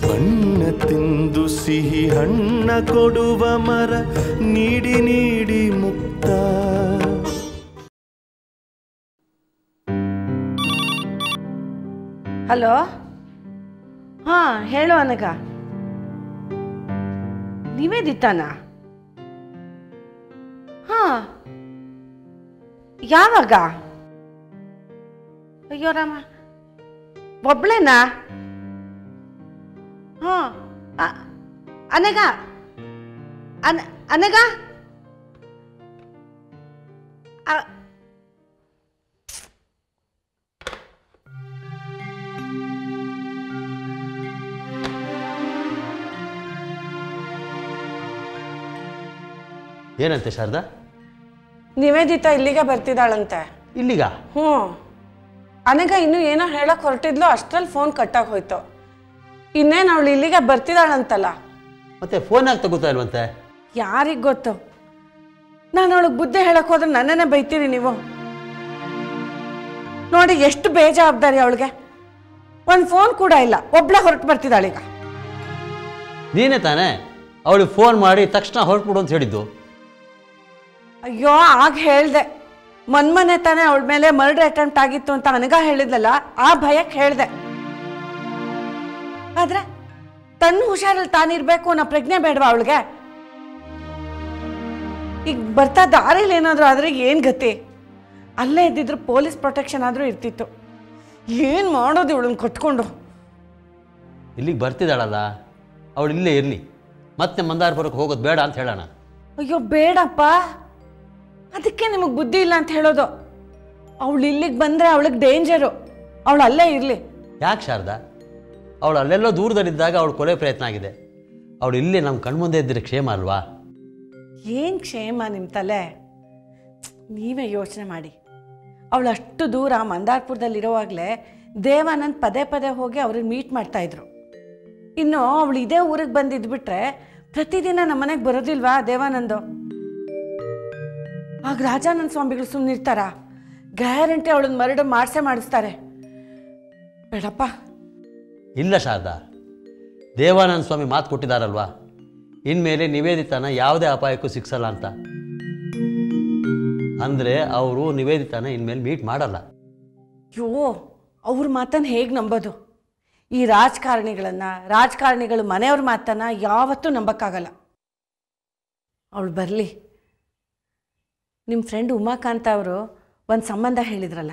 ಬಣ್ಣ ತಿಂದು ಸಿಹಿ ಹಣ್ಣ ಕೊಡುವ ಮರ ನೀಡಿ ನೀಡಿ ಮುಕ್ತ. ಹಲೋ, ಹಾ ಹೇಳು ಅನಗ. ನಿವೇದಿತಾನಾ? ಹಾ, ಯಾವಾಗ? ಅಯ್ಯೋ ರಾಮ, ಒಬ್ಳೇನಾ? ಹಾ, ಅನಗ ಅನಗ ಏನಂತೆ ಶಾರದಾ? ನಿವೇದಿತಾ ಇಲ್ಲಿಗೆ ಬರ್ತಿದ್ದಾಳಂತೆ. ಇಲ್ಲಿಗ? ಹ್ಞೂ. ಅನಗ ಇನ್ನೂ ಏನೋ ಹೇಳಕ್ ಹೊರಟಿದ್ಲು, ಅಷ್ಟ್ರಲ್ಲಿ ಫೋನ್ ಕಟ್ಟಾಗಿ ಹೋಯ್ತು. ಇನ್ನೇನು ಅವಳು ಇಲ್ಲಿಗೆ ಬರ್ತಿದ್ದಾಳಂತಲ್ಲ. ಮತ್ತೆ ಫೋನ್ ಆಗಿ ತಗೋತಾ ಇಲ್ವಂತೆ? ಯಾರಿಗೆ ಗೊತ್ತು. ನಾನು ಅವಳಿಗೆ ಬುದ್ಧಿ ಹೇಳಕ್ ಹೋದ್ರೆ ನನ್ನನ್ನೇ ಬೈತೀರಿ ನೀವು. ನೋಡಿ ಎಷ್ಟು ಬೇಜವಾಬ್ದಾರಿ ಅವಳಿಗೆ. ಒಂದು ಫೋನ್ ಕೂಡ ಇಲ್ಲ, ಒಬ್ಳೆ ಹೊರಟು ಬರ್ತಿದ್ದಾಳೀಗ. ನೀನೇ ತಾನೇ ಅವಳಿಗೆ ಫೋನ್ ಮಾಡಿ ತಕ್ಷಣ ಹೊರಟ್ಬಿಡು ಅಂತ ಹೇಳಿದ್ದು? ಅಯ್ಯೋ, ಆಗ ಹೇಳ್ದೆ. ಮೊನ್ನೆ ತಾನೇ ಅವಳ ಮೇಲೆ ಮರ್ಡರ್ ಅಟೆಂಪ್ಟ್ ಆಗಿತ್ತು ಅಂತ ಅನಗ ಹೇಳಿದ್ಲಲ್ಲ, ಆ ಭಯಕ್ಕೆ ಹೇಳ್ದೆ. ಆದ್ರೆ ತನ್ನ ಹುಷಾರಲ್ಲಿ ತಾನಿರ್ಬೇಕು ಅನ್ನೋ ಪ್ರಜ್ಞೆ ಬೇಡವಾ ಅವಳಿಗೆ? ಈಗ ಬರ್ತಾ ದಾರಿಲಿ ಏನಾದರೂ ಆದ್ರೆ ಏನ್ ಗತಿ? ಅಲ್ಲೇ ಇದ್ದಿದ್ರು ಪೊಲೀಸ್ ಪ್ರೊಟೆಕ್ಷನ್ ಆದ್ರೂ ಇರ್ತಿತ್ತು. ಏನ್ ಮಾಡೋದು ಇವಳನ್ನ ಕಟ್ಕೊಂಡು? ಇಲ್ಲಿಗೆ ಬರ್ತಿದ್ದಾಳಲ್ಲ, ಅವಳು ಇಲ್ಲೇ ಇರಲಿ, ಮತ್ತೆ ಮಂದಾರಪುರಕ್ಕೆ ಹೋಗೋದು ಬೇಡ ಅಂತ ಹೇಳೋಣ. ಅಯ್ಯೋ ಬೇಡಪ್ಪ, ಅದಕ್ಕೆ ನಿಮಗೆ ಬುದ್ಧಿ ಇಲ್ಲ ಅಂತ ಹೇಳೋದು. ಅವಳು ಇಲ್ಲಿಗೆ ಬಂದರೆ ಅವಳಿಗೆ ಡೇಂಜರು. ಅವಳು ಅಲ್ಲೇ ಇರಲಿ. ಯಾಕೆ ಶಾರದಾ? ಅವಳು ಅಲ್ಲೆಲ್ಲೋ ದೂರದಲ್ಲಿದ್ದಾಗ ಅವಳು ಕೊಲೆ ಪ್ರಯತ್ನ ಆಗಿದೆ. ಅವಳು ಇಲ್ಲೇ ನಮ್ಮ ಕಣ್ಮುಂದೆ ಇದ್ದರೆ ಕ್ಷೇಮ ಅಲ್ವಾ? ಏನು ಕ್ಷೇಮ ನಿಮ್ಮ ತಲೆ? ನೀವೇ ಯೋಚನೆ ಮಾಡಿ. ಅವಳು ಅಷ್ಟು ದೂರ ಮಂದಾರ್ಪುರದಲ್ಲಿರೋವಾಗಲೇ ದೇವಾನಂದ್ ಪದೇ ಪದೇ ಹೋಗಿ ಅವ್ರನ್ನ ಮೀಟ್ ಮಾಡ್ತಾಯಿದ್ರು. ಇನ್ನು ಅವಳು ಇದೇ ಊರಿಗೆ ಬಂದಿದ್ಬಿಟ್ರೆ ಪ್ರತಿದಿನ ನಮ್ಮನೆಗೆ ಬರೋದಿಲ್ವಾ ದೇವಾನಂದು? ಆಗ ರಾಜಾನಂದ ಸ್ವಾಮಿಗಳು ಸುಮ್ಮನಿರ್ತಾರ? ಗ್ಯಾರಂಟಿ ಅವಳನ್ನ ಮರ್ಡರ್ ಮಾಡಿಸ್ತಾರೆ. ಬೇಡಪ್ಪ. ಇಲ್ಲ ಶಾರದಾ, ದೇವಾನಂದ ಸ್ವಾಮಿ ಮಾತು ಕೊಟ್ಟಿದ್ದಾರಲ್ವಾ, ಇನ್ಮೇಲೆ ನಿವೇದಿತಾನ ಯಾವುದೇ ಅಪಾಯಕ್ಕೂ ಸಿಕ್ಸಲ್ಲ ಅಂತ. ಅಂದರೆ ಅವರು ನಿವೇದಿತಾನ ಇನ್ಮೇಲೆ ಮೀಟ್ ಮಾಡಲ್ಲ. ಅಯ್ಯೋ, ಅವ್ರ ಮಾತನ್ನು ಹೇಗೆ ನಂಬೋದು? ಈ ರಾಜಕಾರಣಿಗಳು ಮನೆಯವ್ರ ಮಾತನ್ನು ಯಾವತ್ತೂ ನಂಬಕ್ಕಾಗಲ್ಲ. ಅವಳು ಬರಲಿ. ನಿಮ್ಮ ಫ್ರೆಂಡ್ ಉಮಾಕಾಂತ ಅವರು ಒಂದು ಸಂಬಂಧ ಹೇಳಿದ್ರಲ್ಲ,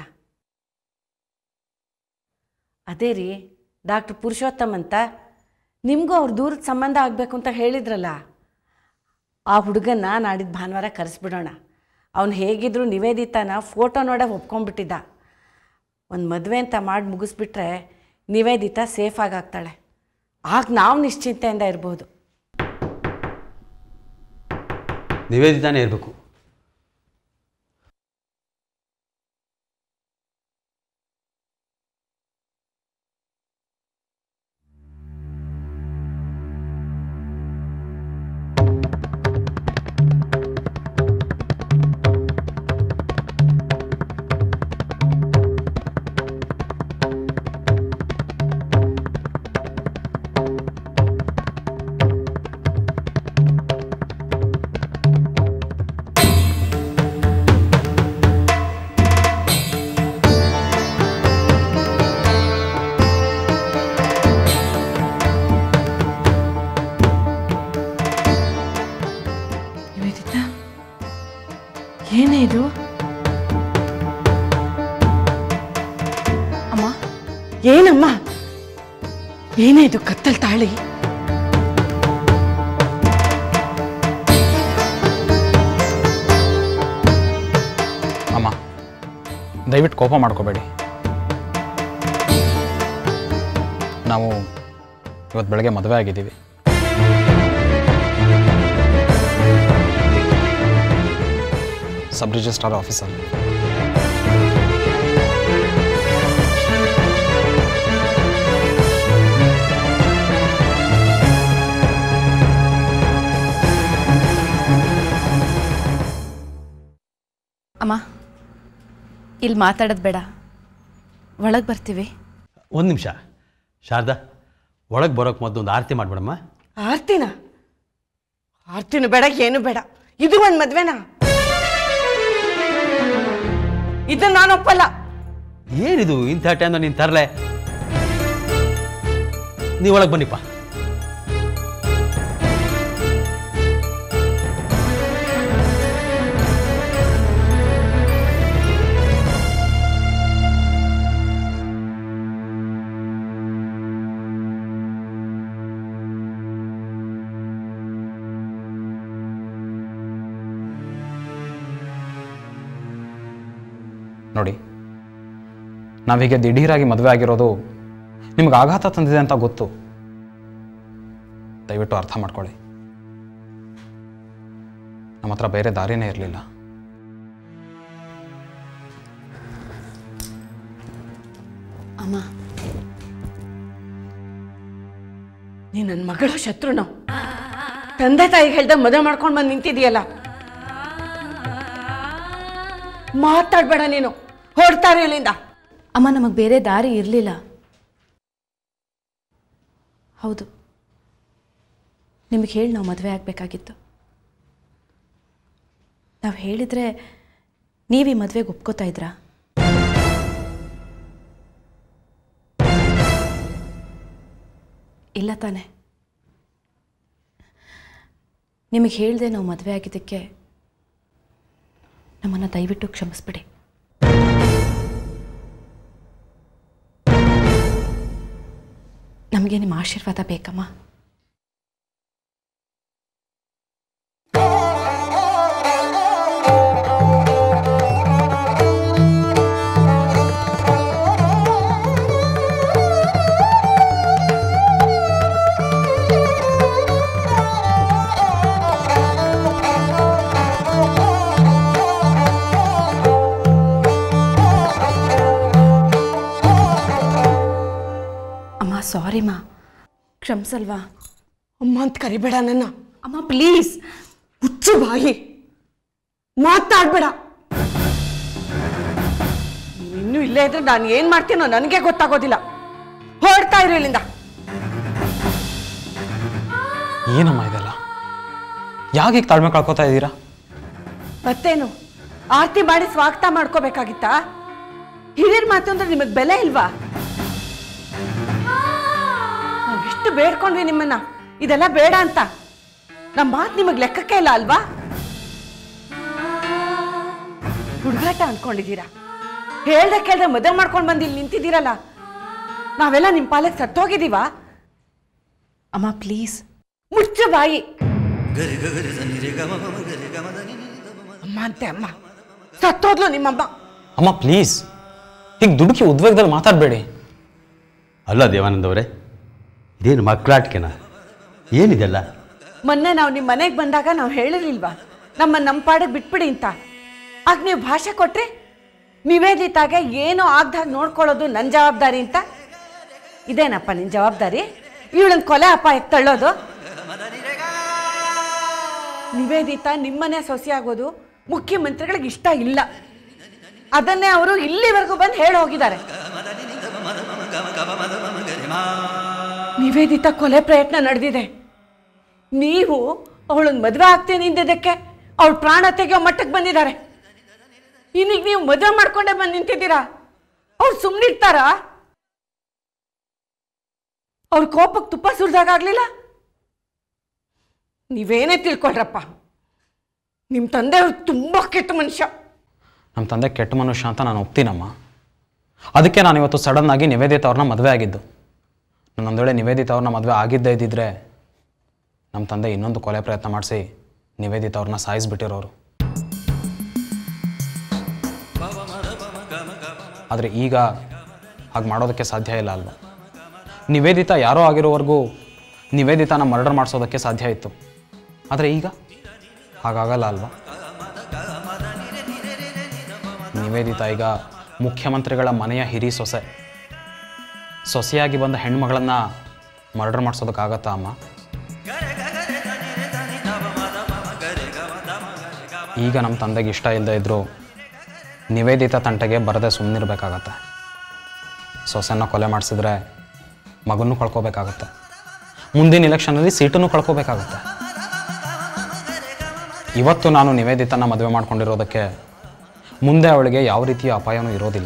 ಅದೇ ರೀ ಡಾಕ್ಟರ್ ಪುರುಷೋತ್ತಮ್ ಅಂತ. ನಿಮಗೂ ಅವ್ರ ದೂರದ ಸಂಬಂಧ ಆಗಬೇಕು ಅಂತ ಹೇಳಿದ್ರಲ್ಲ, ಆ ಹುಡುಗನ್ನ ನಾಡಿದ್ದು ಭಾನುವಾರ ಕರೆಸ್ಬಿಡೋಣ. ಅವನು ಹೇಗಿದ್ರು ನಿವೇದಿತಾನ ಫೋಟೋ ನೋಡೇ ಒಪ್ಕೊಂಡ್ಬಿಟ್ಟಿದ್ದ. ಒಂದು ಮದುವೆ ಅಂತ ಮಾಡಿ ಮುಗಿಸ್ಬಿಟ್ರೆ ನಿವೇದಿತಾ ಸೇಫಾಗಿ ಆಗ್ತಾಳೆ. ಆಗ ನಾವು ನಿಶ್ಚಿಂತೆಯಿಂದ ಇರ್ಬೋದು. ನಿವೇದಿತಾನೇ ಇರಬೇಕು. ಏನೇ ಇದು? ಅಮ್ಮ, ಏನಮ್ಮ? ಏನೇ ಇದು ಕತ್ತಲ್ ತಾಳಿ? ಅಮ್ಮ, ದಯವಿಟ್ಟು ಕೋಪ ಮಾಡ್ಕೋಬೇಡಿ. ನಾವು ಇವತ್ತು ಬೆಳಗ್ಗೆ ಮದುವೆ ಆಗಿದ್ದೀವಿ. ಸಬ್ ರಿಜಿಸ್ಟ್ರಾರ್ ಆಫೀಸಲ್ಲಿ. ಅಮ್ಮ, ಇಲ್ಲಿ ಮಾತಾಡೋದು ಬೇಡ, ಒಳಗೆ ಬರ್ತೀವಿ. ಒಂದು ನಿಮಿಷ ಶಾರದಾ, ಒಳಗೆ ಬರೋಕ್ಕೆ ಮೊದಲು ಒಂದು ಆರತಿ ಮಾಡಿಬಿಡಮ್ಮ. ಆರ್ತಿನ? ಆರ್ತಿನೂ ಬೇಡ, ಏನು ಬೇಡ. ಇದು ಒಂದು ಮದ್ವೆನಾ? ಇದನ್ನ ನಾನು ಒಪ್ಪಲ್ಲ. ಏನಿದು ಇಂಥ ಟೈಮ್ ನೀನು ತರಲೆ? ನೀವು ಒಳಗೆ ಬನ್ನಿಪ್ಪ. ನೋಡಿ, ನಾವೀಗ ದಿಢೀರಾಗಿ ಮದುವೆ ಆಗಿರೋದು ನಿಮ್ಗೆ ಆಘಾತ ತಂದಿದೆ ಅಂತ ಗೊತ್ತು. ದಯವಿಟ್ಟು ಅರ್ಥ ಮಾಡ್ಕೊಳ್ಳಿ. ನಮ್ಮ ಹತ್ರ ಬೇರೆ ದಾರಿನೇ ಇರಲಿಲ್ಲ. ಅಮ್ಮ, ನೀ ನನ್ನ ಮಗಳ ಶತ್ರುನು. ತಂದೆ ತಾಯಿಗೆ ಹೇಳ್ದೆ ಮದುವೆ ಮಾಡ್ಕೊಂಡು ಬಂದು ನಿಂತಿದೀಯಲ್ಲ. ಮಾತಾಡ್ಬೇಡ ನೀನು, ಹೊರಡ್ತಾರೆ ಇಲ್ಲಿಂದ. ಅಮ್ಮ, ನಮಗೆ ಬೇರೆ ದಾರಿ ಇರಲಿಲ್ಲ. ಹೌದು, ನಿಮಗೆ ಹೇಳಿ ನಾವು ಮದುವೆ ಆಗಬೇಕಾಗಿತ್ತು. ನಾವು ಹೇಳಿದರೆ ನೀವು ಈ ಮದುವೆಗೆ ಒಪ್ಕೋತಾ ಇದ್ರಾ? ಇಲ್ಲ ತಾನೆ? ನಿಮಗೆ ಹೇಳಿದೆ ನಾವು ಮದುವೆ ಆಗಿದ್ದಕ್ಕೆ ನಮ್ಮನ್ನು ದಯವಿಟ್ಟು ಕ್ಷಮಿಸ್ಬಿಡಿ. ನಮಗೆ ನಿಮ್ಮ ಆಶೀರ್ವಾದ ಬೇಕಮ್ಮ. ಸಾರಿ ಮಾ, ಕ್ಷಮಿಸಲ್ವಾ? ಅಮ್ಮ ಅಂತ ಕರಿಬೇಡ ನನ್ನ. ಅಮ್ಮ ಪ್ಲೀಸ್. ಹುಚ್ಚು ಬಾಯಿ, ಮಾತಾಡ್ಬೇಡ. ಇನ್ನೂ ಇಲ್ಲೇ ಇದ್ರೆ ನಾನು ಏನ್ ಮಾಡ್ತೀನೋ ನನಗೆ ಗೊತ್ತಾಗೋದಿಲ್ಲ. ಹೊರಡ್ತಾ ಇರು ಇಲ್ಲಿಂದ. ಏನಮ್ಮ ಇದೆಲ್ಲ? ಯಾಕೆ ತಾಳ್ಮೆ ಕಳ್ಕೊತಾ ಇದ್ದೀರಾ? ಮತ್ತೇನು, ಆರತಿ ಮಾಡಿ ಸ್ವಾಗತ ಮಾಡ್ಕೋಬೇಕಾಗಿತ್ತಾ? ಹಿರಿಯರ್ ಮಾತು ಅಂದ್ರೆ ನಿಮಗ್ ಬೆಲೆ ಇಲ್ವಾ? ನಾವೆಷ್ಟು ಬೇಡ್ಕೊಂಡ್ವಿ ನಿಮ್ಮನ್ನ ಇದೆಲ್ಲ ಬೇಡ ಅಂತ. ನಮ್ಮ ಮಾತು ನಿಮಗ್ ಲೆಕ್ಕಕ್ಕೆ ಇಲ್ಲ ಅಲ್ವಾ? ಹುಡುಗಾಟ ಅನ್ಕೊಂಡಿದ್ದೀರಾ? ಹೇಳ್ದೆ ಕೇಳ್ದೆ ಮದುವೆ ಮಾಡ್ಕೊಂಡು ಬಂದು ಇಲ್ಲಿ ನಿಂತಿದ್ದೀರಲ್ಲ, ನಾವೆಲ್ಲ ನಿಮ್ಮ ಪಾಲಕ್ ಸತ್ತೋಗಿದ್ದೀವ? ಅಮ್ಮ ಪ್ಲೀಸ್. ಮುಚ್ಚು ಬಾಯಿ. ಅಮ್ಮ ಅಂತೆ ಅಮ್ಮ, ಸತ್ತೋದ್ಲು ನಿಮ್ಮಮ್ಮ. ಅಮ್ಮ ಪ್ಲೀಸ್, ಹೀಗೆ ದುಡುಕಿ ಉದ್ವೇಗದಲ್ಲಿ ಮಾತಾಡಬೇಡಿ. ಅಲ್ಲ ದೇವಾನಂದ ಅವರೇ, ಇದೇನು ಮಕ್ಕಳಾಟಿಕೆನಾ? ಏನಿದೆಲ್ಲ? ಮೊನ್ನೆ ನಾವು ನಿಮ್ಮ ಮನೆಗೆ ಬಂದಾಗ ನಾವು ಹೇಳಿರ್ಲಿಲ್ವಾ ನಮ್ಮ ಪಾಡಿಗೆ ಬಿಟ್ಬಿಡಿ ಅಂತ? ಆಗ ನೀವು ಭಾಷೆ ಕೊಟ್ರಿ ನಿವೇದಿತಾಗೆ ಏನೋ ಆಗ್ದಾಗ ನೋಡ್ಕೊಳ್ಳೋದು ನನ್ನ ಜವಾಬ್ದಾರಿ ಅಂತ. ಇದೇನಪ್ಪ ನಿನ್ನ ಜವಾಬ್ದಾರಿ? ಇವಳನ್ನ ಕೊಲೆ ಅಪಾಯಕ್ಕೆ ತಳ್ಳೋದು? ನಿವೇದಿತಾ ನಿಮ್ಮನೆ ಸೊಸೆಯಾಗೋದು ಮುಖ್ಯಮಂತ್ರಿಗಳಿಗೆ ಇಷ್ಟ ಇಲ್ಲ. ಅದನ್ನೇ ಅವರು ಇಲ್ಲಿವರೆಗೂ ಬಂದು ಹೇಳಿ ಹೋಗಿದ್ದಾರೆ. ನಿವೇದಿತಾ ಕೊಲೆ ಪ್ರಯತ್ನ ನಡೆದಿದೆ. ನೀವು ಅವಳನ್ನ ಮದುವೆ ಆಗ್ತೀನಿ ಅಂದಿದ್ದಕ್ಕೆ ಅವಳು ಪ್ರಾಣ ತೆಗೆಯೋ ಮಟ್ಟಕ್ಕೆ ಬಂದಿದ್ದಾರೆ. ಇನ್ನೀಗ ನೀವು ಮದುವೆ ಮಾಡ್ಕೊಂಡೇ ಬಂದು ನಿಂತಿದ್ದೀರಾ. ಅವ್ರು ಸುಮ್ಮನಿರ್ತಾರ? ಅವ್ರ ಕೋಪಕ್ಕೆ ತುಪ್ಪ ಸುರಿದಾಗಲಿಲ್ಲ? ನೀವೇನೇ ತಿಳ್ಕೊಳ್ರಪ್ಪ, ನಿಮ್ಮ ತಂದೆಯವ್ರು ತುಂಬ ಕೆಟ್ಟ ಮನುಷ್ಯ. ನಮ್ಮ ತಂದೆ ಕೆಟ್ಟ ಮನುಷ್ಯ ಅಂತ ನಾನು ಒಪ್ತೀನಮ್ಮ. ಅದಕ್ಕೆ ನಾನು ಇವತ್ತು ಸಡನ್ ಆಗಿ ನಿವೇದಿತಾ ಅವ್ರನ್ನ ಮದುವೆ ಆಗಿದ್ದು. ನನ್ನೊಂದು ವೇಳೆ ನಿವೇದಿತಾ ಅವ್ರನ್ನ ಮದುವೆ ಆಗಿದ್ದೇ ಇದ್ದಿದ್ರೆ ನಮ್ಮ ತಂದೆ ಇನ್ನೊಂದು ಕೊಲೆ ಪ್ರಯತ್ನ ಮಾಡಿಸಿ ನಿವೇದಿತಾ ಅವ್ರನ್ನ ಸಾಯಿಸ್ಬಿಟ್ಟಿರೋರು. ಆದರೆ ಈಗ ಹಾಗೆ ಮಾಡೋದಕ್ಕೆ ಸಾಧ್ಯ ಇಲ್ಲ ಅಲ್ವಾ? ನಿವೇದಿತಾ ಯಾರೋ ಆಗಿರೋವರೆಗೂ ನಿವೇದಿತಾನ ಮರ್ಡರ್ ಮಾಡಿಸೋದಕ್ಕೆ ಸಾಧ್ಯ ಇತ್ತು. ಆದರೆ ಈಗ ಹಾಗಾಗಲ್ಲ ಅಲ್ವಾ? ನಿವೇದಿತಾ ಈಗ ಮುಖ್ಯಮಂತ್ರಿಗಳ ಮನೆಯ ಹಿರಿ ಸೊಸೆಯಾಗಿ ಬಂದ ಹೆಣ್ಮಗಳನ್ನು ಮರ್ಡರ್ ಮಾಡಿಸೋದಕ್ಕಾಗತ್ತಾ ಅಮ್ಮ? ಈಗ ನಮ್ಮ ತಂದೆಗೆ ಇಷ್ಟ ಇಲ್ಲದೆ ಇದ್ದರೂ ನಿವೇದಿತಾ ತಂಟೆಗೆ ಬರದೆ ಸುಮ್ಮನಿರ್ಬೇಕಾಗತ್ತೆ. ಸೊಸೆನ ಕೊಲೆ ಮಾಡಿಸಿದ್ರೆ ಮಗನೂ ಕಳ್ಕೋಬೇಕಾಗತ್ತೆ. ಮುಂದಿನ ಇಲೆಕ್ಷನಲ್ಲಿ ಸೀಟನ್ನು ಕಳ್ಕೋಬೇಕಾಗುತ್ತೆ. ಇವತ್ತು ನಾನು ನಿವೇದಿತನ ಮದುವೆ ಮಾಡ್ಕೊಂಡಿರೋದಕ್ಕೆ ಮುಂದೆ ಅವಳಿಗೆ ಯಾವ ರೀತಿಯ ಅಪಾಯನೂ ಇರೋದಿಲ್ಲ.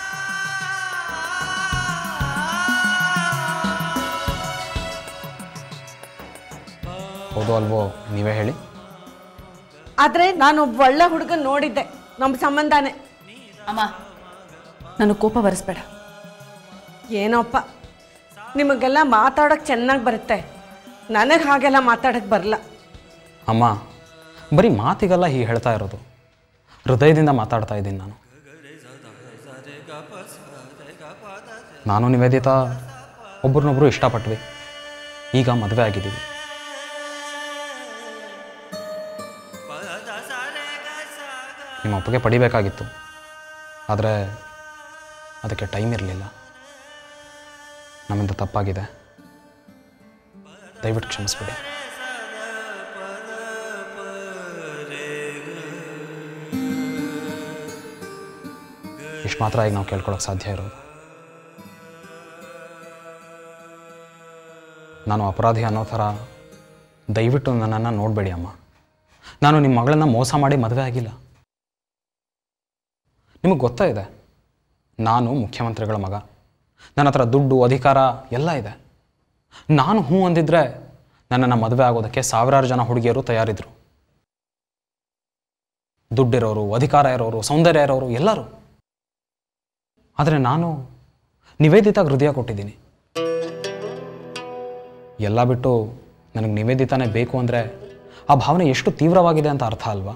ಹೌದು ಅಲ್ವೋ, ನೀವೇ ಹೇಳಿ. ಆದರೆ ನಾನು ಒಬ್ಬ ಒಳ್ಳೆ ಹುಡುಗನ ನೋಡಿದ್ದೆ, ನಮ್ಮ ಸಂಬಂಧನೇ. ಅಮ್ಮ, ನನಗೆ ಕೋಪ ಬರೆಸ್ಬೇಡ. ಏನೋಪ್ಪ, ನಿಮಗೆಲ್ಲ ಮಾತಾಡೋಕ್ಕೆ ಚೆನ್ನಾಗಿ ಬರುತ್ತೆ, ನನಗೆ ಹಾಗೆಲ್ಲ ಮಾತಾಡೋಕ್ಕೆ ಬರಲ್ಲ. ಅಮ್ಮ, ಬರೀ ಮಾತಿಗೆಲ್ಲ ಹೀಗೆ ಹೇಳ್ತಾ ಇರೋದು, ಹೃದಯದಿಂದ ಮಾತಾಡ್ತಾ ಇದ್ದೀನಿ ನಾನು ನಿವೇದಿತಾ ಒಬ್ರನ್ನೊಬ್ರು ಇಷ್ಟಪಟ್ವಿ, ಈಗ ಮದುವೆ ಆಗಿದ್ದೀವಿ. ನಿಮ್ಮ ಒಪ್ಪಿಗೆ ಪಡಿಬೇಕಾಗಿತ್ತು, ಆದರೆ ಅದಕ್ಕೆ ಟೈಮ್ ಇರಲಿಲ್ಲ. ನಮ್ಮಿಂದ ತಪ್ಪಾಗಿದೆ, ದಯವಿಟ್ಟು ಕ್ಷಮಿಸ್ಬಿಡಿ. ಇಷ್ಟು ಮಾತ್ರ ಈಗ ನಾವು ಕೇಳ್ಕೊಳ್ಳೋಕೆ ಸಾಧ್ಯ ಇರೋದು. ನಾನು ಅಪರಾಧಿ ಅನ್ನೋ ಥರ ದಯವಿಟ್ಟು ನನ್ನನ್ನು ನೋಡಬೇಡಿ ಅಮ್ಮ. ನಾನು ನಿಮ್ಮ ಮಗಳನ್ನ ಮೋಸ ಮಾಡಿ ಮದುವೆ ಆಗಿಲ್ಲ. ನಿಮಗೆ ಗೊತ್ತಾ ಇದೆ, ನಾನು ಮುಖ್ಯಮಂತ್ರಿಗಳ ಮಗ, ನನ್ನ ಹತ್ರ ದುಡ್ಡು ಅಧಿಕಾರ ಎಲ್ಲ ಇದೆ. ನಾನು ಹ್ಞೂ ಅಂದಿದ್ರೆ ನನ್ನನ್ನು ಮದುವೆ ಆಗೋದಕ್ಕೆ ಸಾವಿರಾರು ಜನ ಹುಡುಗಿಯರು ತಯಾರಿದ್ರು. ದುಡ್ಡಿರೋರು, ಅಧಿಕಾರ ಇರೋರು, ಸೌಂದರ್ಯ ಇರೋರು ಎಲ್ಲರೂ. ಆದರೆ ನಾನು ನಿವೇದಿತಾಗೆ ಹೃದಯ ಕೊಟ್ಟಿದ್ದೀನಿ. ಎಲ್ಲ ಬಿಟ್ಟು ನನಗೆ ನಿವೇದಿತಾನೇ ಬೇಕು ಅಂದರೆ ಆ ಭಾವನೆ ಎಷ್ಟು ತೀವ್ರವಾಗಿದೆ ಅಂತ ಅರ್ಥ ಅಲ್ವಾ?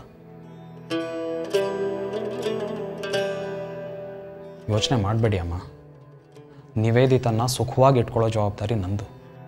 ಯೋಚನೆ ಮಾಡಬೇಡಿ ಅಮ್ಮ, ನಿವೇದಿತನ್ನ ಸುಖವಾಗಿ ಇಟ್ಕೊಳ್ಳೋ ಜವಾಬ್ದಾರಿ ನಂದು.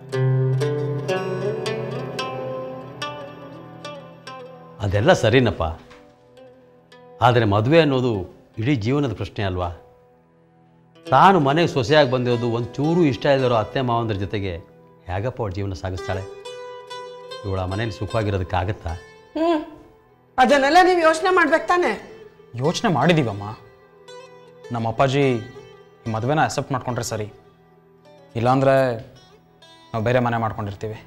ಅದೆಲ್ಲ ಸರಿನಪ್ಪ, ಆದರೆ ಮದುವೆ ಅನ್ನೋದು ಇಡೀ ಜೀವನದ ಪ್ರಶ್ನೆ ಅಲ್ವಾ? ತಾನು ಮನೆಗೆ ಸೊಸೆಯಾಗಿ ಬಂದಿರೋದು ಒಂಚೂರು ಇಷ್ಟ ಇಲ್ಲರೋ ಅತ್ತೆ ಮಾವಂದ್ರ ಜೊತೆಗೆ ಹೇಗಪ್ಪ ಅವಳು ಜೀವನ ಸಾಗಿಸ್ತಾಳೆ? ಇವಳ ಮನೇಲಿ ಸುಖವಾಗಿರೋದಕ್ಕಾಗತ್ತಾ? ಅದನ್ನೆಲ್ಲ ನೀವು ಯೋಚನೆ ಮಾಡ್ಬೇಕು ತಾನೆ. ಯೋಚನೆ ಮಾಡಿದ್ದೀವಮ್ಮ. ನಮ್ಮ ಅಪ್ಪಾಜಿ ಈ ಮದುವೆನ ಅಕ್ಸೆಪ್ಟ್ ಮಾಡ್ಕೊಂಡ್ರೆ ಸರಿ, ಇಲ್ಲಾಂದರೆ ನಾವು ಬೇರೆ ಮನೆ ಮಾಡ್ಕೊಂಡಿರ್ತೀವಿ.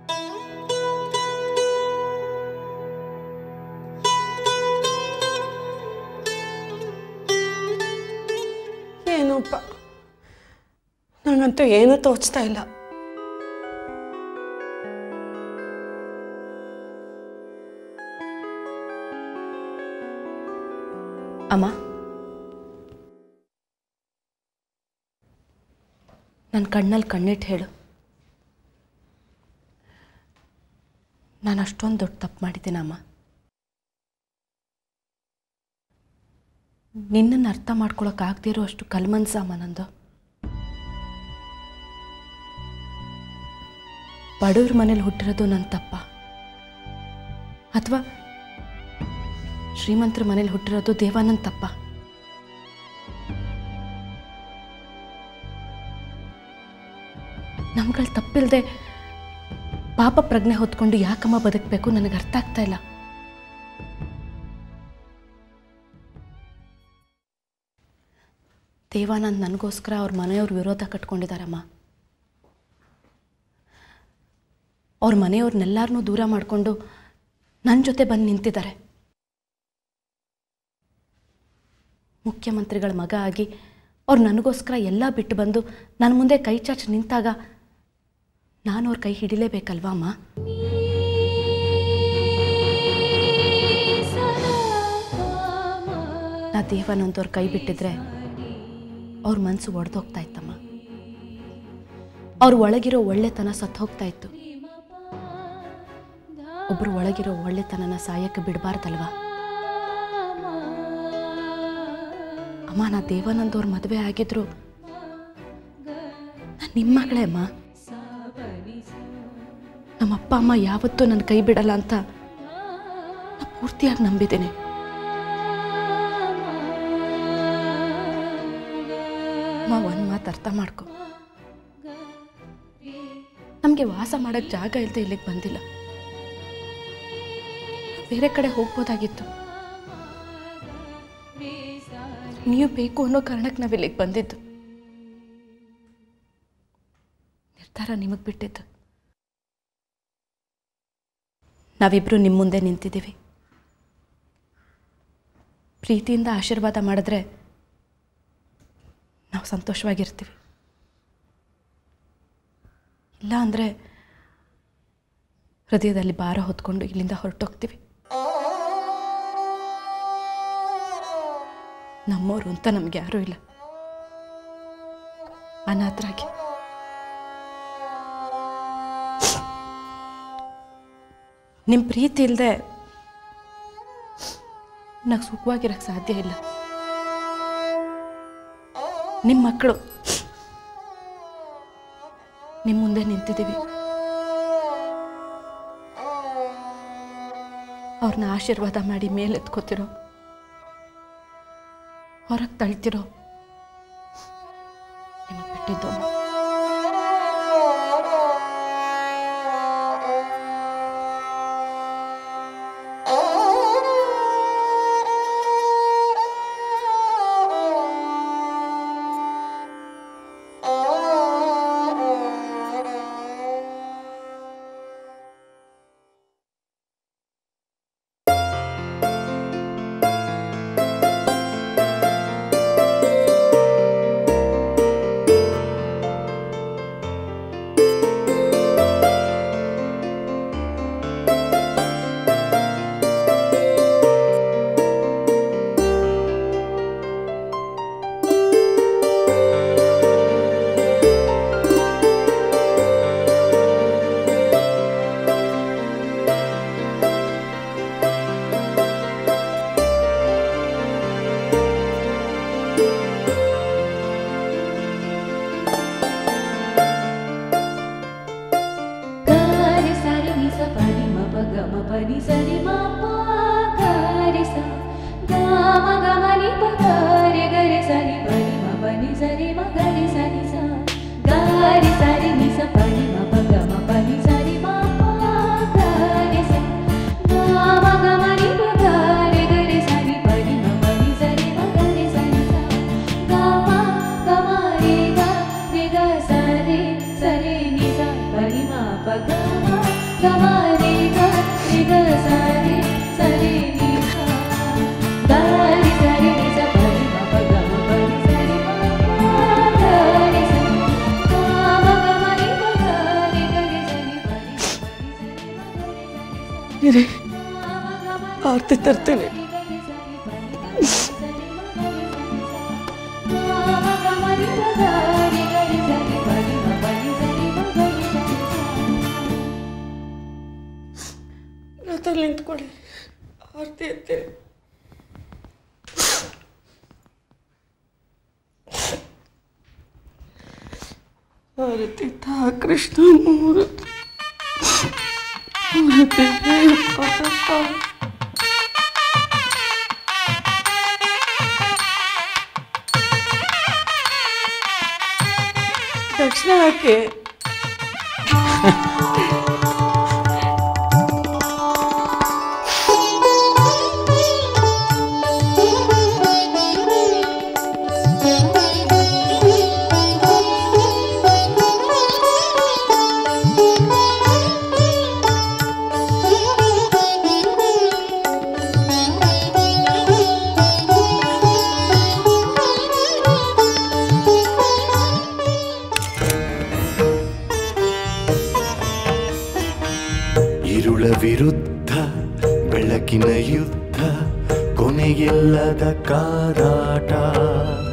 ಏನೋಪ್ಪ, ನನಗಂತೂ ಏನೂ ತೋಚ್ತಾ ಇಲ್ಲ. ಅಮ್ಮ, ನನ್ನ ಕಣ್ಣಲ್ಲಿ ಕಣ್ಣಿಟ್ಟು ಹೇಳು, ನಾನು ಅಷ್ಟೊಂದು ದೊಡ್ಡ ತಪ್ಪು ಮಾಡಿದ್ದೀನಮ್ಮ. ನಿನ್ನನ್ನು ಅರ್ಥ ಮಾಡ್ಕೊಳಕ್ಕಾಗದಿರೋ ಅಷ್ಟು ಕಲ್ಮನ್ಸಮ್ಮ ನಂದು. ಬಡವ್ರ ಮನೇಲಿ ಹುಟ್ಟಿರೋದು ನನ್ನ ತಪ್ಪ, ಅಥವಾ ಶ್ರೀಮಂತರ ಮನೇಲಿ ಹುಟ್ಟಿರೋದು ದೇವಾನಂದ್ ತಪ್ಪ? ನಮ್ಗಳು ತಪ್ಪಿಲ್ಲದೆ ಪಾಪ ಪ್ರಜ್ಞೆ ಹೊತ್ಕೊಂಡು ಯಾಕಮ್ಮ ಬದುಕಬೇಕು, ನನಗೆ ಅರ್ಥ ಆಗ್ತಾ ಇಲ್ಲ. ದೇವಾನಂದ್ ನನಗೋಸ್ಕರ ಅವ್ರ ಮನೆಯವ್ರ ವಿರೋಧ ಕಟ್ಕೊಂಡಿದ್ದಾರಮ್ಮ. ಅವ್ರ ಮನೆಯವ್ರನ್ನೆಲ್ಲರನ್ನೂ ದೂರ ಮಾಡಿಕೊಂಡು ನನ್ನ ಜೊತೆ ಬಂದು ನಿಂತಿದ್ದಾರೆ. ಮುಖ್ಯಮಂತ್ರಿಗಳ ಮಗ ಆಗಿ ಅವ್ರು ನನಗೋಸ್ಕರ ಎಲ್ಲ ಬಿಟ್ಟು ಬಂದು ನನ್ನ ಮುಂದೆ ಕೈ ಚಾಚಿ ನಿಂತಾಗ ನಾನು ಅವ್ರ ಕೈ ಹಿಡಿಲೇಬೇಕಲ್ವಾ ಅಮ್ಮ? ನಾ ದೇವಾನಂದವ್ರ ಕೈ ಬಿಟ್ಟಿದ್ರೆ ಅವ್ರ ಮನಸ್ಸು ಒಡೆದೋಗ್ತಾ ಇತ್ತಮ್ಮ. ಅವ್ರ ಒಳಗಿರೋ ಒಳ್ಳೆತನ ಸತ್ತು ಹೋಗ್ತಾ ಇತ್ತು. ಒಬ್ಬರು ಒಳಗಿರೋ ಒಳ್ಳೆತನನ ಸಾಯಕ್ಕೆ ಬಿಡಬಾರ್ದಲ್ವಾ ಅಮ್ಮ? ನಾ ದೇವಾನಂದವ್ರ ಮದುವೆ ಆಗಿದ್ರು ನಾನು ನಿಮ್ಮ ಮಗಳೇ ಅಮ್ಮ. ನಮ್ಮ ಅಪ್ಪ ಅಮ್ಮ ಯಾವತ್ತೂ ನನ್ನ ಕೈ ಬಿಡಲ್ಲ ಅಂತ ನಾ ಪೂರ್ತಿಯಾಗಿ ನಂಬಿದ್ದೇನೆ. ಅಮ್ಮ, ಒಂದು ಮಾತು ಅರ್ಥ ಮಾಡ್ಕೊ, ನಮಗೆ ವಾಸ ಮಾಡೋಕ್ಕೆ ಜಾಗ ಇಲ್ಲದೆ ಇಲ್ಲಿಗೆ ಬಂದಿಲ್ಲ. ಬೇರೆ ಕಡೆ ಹೋಗ್ಬೋದಾಗಿತ್ತು. ನೀವು ಬೇಕು ಅನ್ನೋ ಕಾರಣಕ್ಕೆ ನಾವು ಇಲ್ಲಿಗೆ ಬಂದಿದ್ದು. ನಿರ್ಧಾರ ನಿಮಗೆ ಬಿಟ್ಟಿದ್ದು. ನಾವಿಬ್ಬರು ನಿಮ್ಮ ಮುಂದೆ ನಿಂತಿದ್ದೀವಿ. ಪ್ರೀತಿಯಿಂದ ಆಶೀರ್ವಾದ ಮಾಡಿದ್ರೆ ನಾವು ಸಂತೋಷವಾಗಿರ್ತೀವಿ. ಇಲ್ಲ ಅಂದರೆ ಹೃದಯದಲ್ಲಿ ಭಾರ ಹೊತ್ಕೊಂಡು ಇಲ್ಲಿಂದ ಹೊರಟೋಗ್ತೀವಿ. ನಮ್ಮವರು ಅಂತ ನಮ್ಗೆ ಯಾರೂ ಇಲ್ಲ. ಅನಾಥರಾಗಿ ನಿಮ್ಮ ಪ್ರೀತಿ ಇಲ್ಲದೆ ನನಗೆ ಸುಖವಾಗಿರೋಕ್ಕೆ ಸಾಧ್ಯ ಇಲ್ಲ. ನಿಮ್ಮ ಮಕ್ಕಳು ನಿಮ್ಮ ಮುಂದೆ ನಿಂತಿದ್ದೀವಿ. ಅವ್ರನ್ನ ಆಶೀರ್ವಾದ ಮಾಡಿ ಮೇಲೆತ್ಕೋತಿರೋ, ಹೊರಗೆ ತಳ್ತಿರೋ ನಿಮಗೆ ಬಿಟ್ಟಿದ್ದು. ಆರ್ತಿ ತರ್ತೇನೆ. ನಿಂತ್ಕೊಳ್ಳಿ, ಆರ್ತಿ ಎತ್ತೇನೆ. ಆರತಿ ತಾ ಕೃಷ್ಣ ಮೂರ್ತಿ ದಕ್ಷಿಣ ಹಾಕಿ. ഇരുള വിരുദ്ധ ಬೆಳಕಿನ ಯುದ್ಧ, ಕೊನೆಯಿಲ್ಲದ ಕಾದಾಟ.